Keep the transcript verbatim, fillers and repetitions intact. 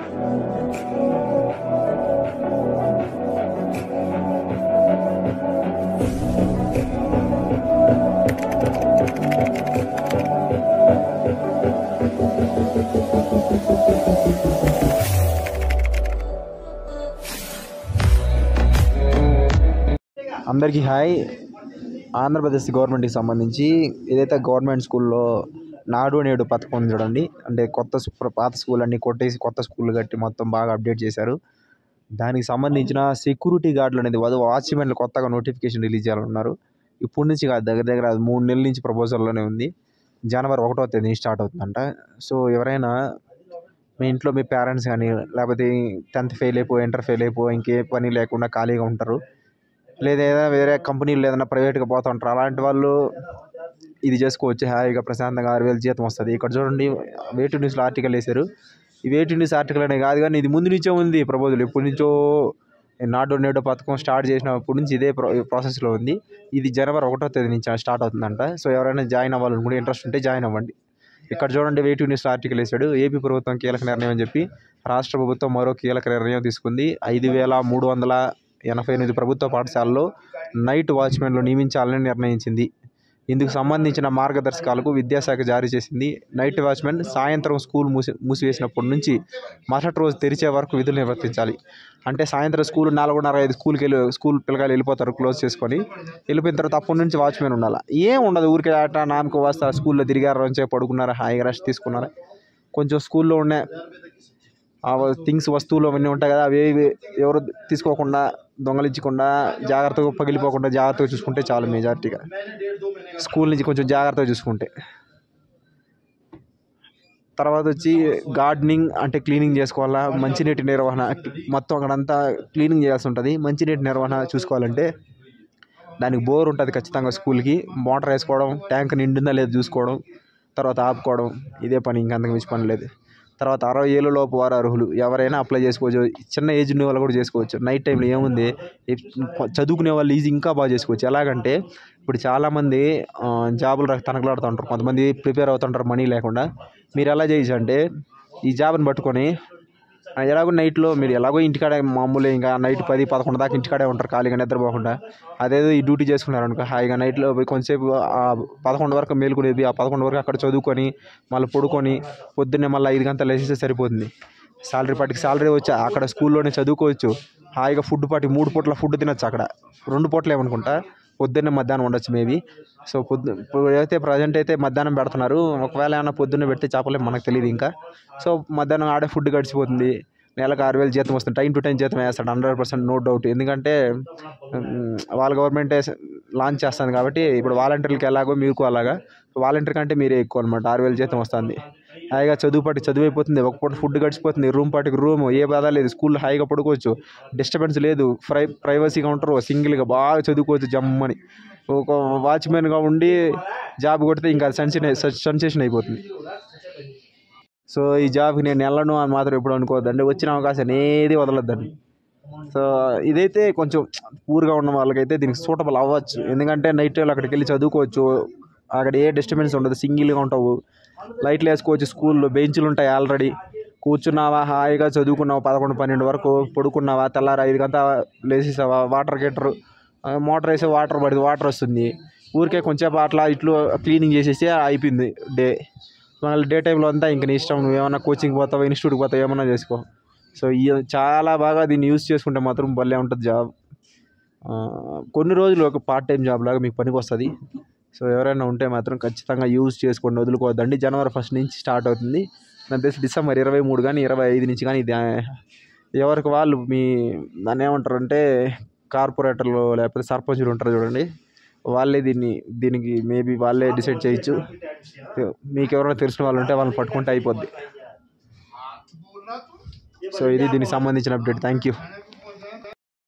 అందరికీ హాయ్. ఆంధ్రప్రదేశ్ గవర్నమెంట్కి సంబంధించి ఏదైతే గవర్నమెంట్ స్కూల్లో నాడు నేడు పథకం ఉంది చూడండి, అంటే కొత్త పాత స్కూల్ అన్నీ కొట్టేసి కొత్త స్కూళ్ళు కట్టి మొత్తం బాగా అప్డేట్ చేశారు. దానికి సంబంధించిన సెక్యూరిటీ గార్డులు అనేది వాచ్మెన్లు కొత్తగా నోటిఫికేషన్ రిలీజ్ చేయాలన్నారు. ఇప్పటి నుంచి కాదు, దగ్గర దగ్గర అది మూడు నెలల నుంచి ప్రపోజల్లోనే ఉంది. జనవరి ఒకటో తేదీ స్టార్ట్ అవుతుందంట. సో ఎవరైనా మీ ఇంట్లో మీ పేరెంట్స్ కానీ లేకపోతే టెన్త్ ఫెయిల్ అయిపో ఇంటర్ ఫెయిల్ అయిపో ఇంకే పని లేకుండా ఖాళీగా ఉంటారు, లేదా వేరే కంపెనీలు ఏదైనా ప్రైవేట్గా పోతూ ఉంటారు, అలాంటి వాళ్ళు ఇది చేసుకోవచ్చు. హాయిగా ప్రశాంతంగా ఆరు వేలు జీతం వస్తుంది. ఇక్కడ చూడండి, వేటు న్యూస్లో ఆర్టికల్ వేశారు. ఈ వేటు న్యూస్ ఆర్టికల్ అనే కాదు కానీ ఇది ముందు నుంచో ఉంది ప్రపోజల్. ఎప్పటి నుంచో నాడు నేడు పథకం స్టార్ట్ చేసినప్పటి నుంచి ఇదే ప్రాసెస్లో ఉంది. ఇది జనవరి ఒకటో తేదీ నుంచి స్టార్ట్ అవుతుందంట. సో ఎవరైనా జాయిన్ అవ్వాలనుకుంటే ఇంట్రెస్ట్ ఉంటే జాయిన్ అవ్వండి. ఇక్కడ చూడండి, వేటు న్యూస్లో ఆర్టికల్ వేశాడు. ఏపీ ప్రభుత్వం కీలక నిర్ణయం అని చెప్పి రాష్ట్ర ప్రభుత్వం మరో కీలక నిర్ణయం తీసుకుంది. ఐదు వేల మూడు వందల ఎనభై ఎనిమిది ప్రభుత్వ పాఠశాలలో నైట్ వాచ్మెన్లు నియమించాలని నిర్ణయించింది. ఇందుకు సంబంధించిన మార్గదర్శకాలకు విద్యాశాఖ జారీ చేసింది. నైట్ వాచ్మెన్ సాయంత్రం స్కూల్ మూసి మూసివేసినప్పటి నుంచి మరుసటి రోజు తెరిచే వరకు విధులు నిర్వర్తించాలి. అంటే సాయంత్రం స్కూల్ నాలుగున్నర ఐదు స్కూల్కి వెళ్ళి స్కూల్ పిల్లగాలు వెళ్ళిపోతారు క్లోజ్ చేసుకొని. వెళ్ళిపోయిన తర్వాత అప్పటి నుంచి వాచ్మెన్ ఉండాలి. ఏం ఉండదు, ఊరికే ఆట నామకు వస్తా స్కూల్లో తిరిగారు నుంచి పడుకున్నారా, హాయిగా రెస్ట్ తీసుకున్నారా. కొంచెం స్కూల్లో ఉన్న థింగ్స్ వస్తువులు అవన్నీ ఉంటాయి కదా, అవి ఎవరు తీసుకోకుండా దొంగలించకుండా జాగ్రత్తగా పగిలిపోకుండా జాగ్రత్తగా చూసుకుంటే చాలు. మెజారిటీగా స్కూల్ నుంచి కొంచెం జాగ్రత్తగా చూసుకుంటే. తర్వాత వచ్చి గార్డెనింగ్ అంటే క్లీనింగ్ చేసుకోవాలా, మంచినీటి నిర్వహణ మొత్తం అక్కడంతా క్లీనింగ్ చేయాల్సి ఉంటుంది. మంచినీటి నిర్వహణ చూసుకోవాలంటే దానికి బోర్ ఉంటుంది ఖచ్చితంగా. స్కూల్కి మోటార్ వేసుకోవడం, ట్యాంక్ నిండుందా లేదు చూసుకోవడం, తర్వాత ఆపుకోవడం, ఇదే పని, ఇంకంతకు మించి పని లేదు. తర్వాత అరవై ఏళ్ళ లోపు వారు అర్హులు, ఎవరైనా అప్లై చేసుకోవచ్చు. చిన్న ఏజ్ ఉన్న వాళ్ళు కూడా చేసుకోవచ్చు. నైట్ టైంలో ఏముంది, చదువుకునే వాళ్ళు ఈజీ ఇంకా బాగా చేసుకోవచ్చు. ఎలాగంటే ఇప్పుడు చాలామంది జాబులు తనకలాడుతూ ఉంటారు, కొంతమంది ప్రిపేర్ అవుతుంటారు మనీ లేకుండా. మీరు ఎలా చేయొచ్చు అంటే ఈ జాబ్ని పట్టుకొని ఎలాగో నైట్లో మీరు ఎలాగో ఇంటికాడే మామూలు ఇంకా నైట్ పది పదకొండు దాకా ఇంటికాడే ఉంటారు ఖాళీగా నిద్రపోకుండా. అదేదో ఈ డ్యూటీ చేసుకున్నారు అనుకో, హాయిగా నైట్లో పోయి కొంచెంసేపు పదకొండు వరకు మేలుకునేది, ఆ పదకొండు వరకు అక్కడ చదువుకొని మళ్ళీ పడుకొని పొద్దున్నే మళ్ళీ ఐదు గంటలు వేసేస్తే సరిపోతుంది. శాలరీ పాటికి శాలరీ వచ్చి అక్కడ స్కూల్లోనే చదువుకోవచ్చు. హాయిగా ఫుడ్ పాటి మూడు పూట్ల ఫుడ్ తినొచ్చు. అక్కడ రెండు పూటలు ఏమనుకుంటా, పొద్దున్నే మధ్యాహ్నం ఉండొచ్చు మేబీ. సో పొద్దు అయితే ప్రజెంట్ అయితే మధ్యాహ్నం పెడుతున్నారు. ఒకవేళ ఏమైనా పొద్దున్నే పెడితే చెప్పలేము, మనకు తెలియదు ఇంకా. సో మధ్యాహ్నం ఆడే ఫుడ్ గడిచిపోతుంది. నెలకు ఆరు వేలు జీతం వస్తుంది. టైం టు టైం జీతం వేస్తాడు, హండ్రెడ్ పర్సెంట్ నో డౌట్. ఎందుకంటే వాళ్ళ గవర్నమెంటే లాంచ్ చేస్తుంది కాబట్టి. ఇప్పుడు వాలంటీర్లకి ఎలాగో మీకు అలాగా, వాలంటీర్ కంటే మీరే ఎక్కువ అనమాట. ఆరు వేలు జీతం వస్తుంది. హాయిగా చదువు పాటికి చదువు అయిపోతుంది, ఒక పూట ఫుడ్ గడిచిపోతుంది, రూమ్ పాటికి రూమ్, ఏ బాధ లేదు. స్కూల్లో హాయిగా పడుకోవచ్చు, డిస్టర్బెన్స్ లేదు, ప్రై ప్రైవసీగా ఉంటారు, సింగిల్గా బాగా చదువుకోవచ్చు జమ్మని. ఒక వాచ్మెన్గా ఉండి జాబ్ కొడితే ఇంకా సెన్సేషన్ సెన్సేషన్ అయిపోతుంది. సో ఈ జాబ్కి నేను వెళ్ళను అని మాత్రం ఎప్పుడు అనుకోవద్దండి. వచ్చిన అవకాశాన్ని ఏది వదలొద్దండి. సో ఇదైతే కొంచెం పూర్గా ఉన్న వాళ్ళకైతే దీనికి సూటబుల్ అవ్వచ్చు. ఎందుకంటే నైట్ టైంలో అక్కడికి వెళ్ళి చదువుకోవచ్చు, అక్కడ ఏ డిస్టర్బెన్స్ ఉండదు, సింగిల్గా ఉంటావు, లైట్లు వేసుకోవచ్చు, స్కూల్లో బెంచ్లు ఉంటాయి ఆల్రెడీ, కూర్చున్నావా హాయిగా చదువుకున్నావా, పదకొండు పన్నెండు వరకు పడుకున్నావా, తెల్లారి ఐదు గంట లేచేసావా, వాటర్ గీటరు మోటార్ వేసే వాటర్ పడింది, వాటర్ వస్తుంది, ఊరికే కొంచెంసేపు అట్లా ఇట్లు క్లీనింగ్ చేసేసి అయిపోయింది డే. మళ్ళీ డే టైంలో అంతా ఇంక నీ ఇష్టం, నువ్వు ఏమన్నా కోచింగ్ పోతావు, ఇన్స్టిట్యూట్కి పోతావు, ఏమన్నా చేసుకో. సో ఈ చాలా బాగా దీన్ని యూజ్ చేసుకుంటే మాత్రం భలే ఉంటుంది జాబ్. కొన్ని రోజులు ఒక పార్ట్ టైం జాబ్ లాగా మీకు పనికి వస్తుంది. సో ఎవరైనా ఉంటే మాత్రం ఖచ్చితంగా యూజ్ చేసుకోండి, వదులుకోవద్దండి. జనవరి ఫస్ట్ నుంచి స్టార్ట్ అవుతుంది. నాకు తెలిసి డిసెంబర్ ఇరవై మూడు కానీ ఇరవై ఐదు నుంచి కానీ ఇది ఎవరికి వాళ్ళు మీ దాన్ని ఏమంటారంటే కార్పొరేటర్లు లేకపోతే సర్పంచులు ఉంటారు చూడండి, వాళ్ళే దీన్ని దీనికి మేబీ వాళ్ళే డిసైడ్ చేయొచ్చు. మీకు ఎవరైనా తెలిసిన వాళ్ళు ఉంటే వాళ్ళని పట్టుకుంటే అయిపోద్ది. సో ఇది దీనికి సంబంధించిన అప్డేట్. Thank you.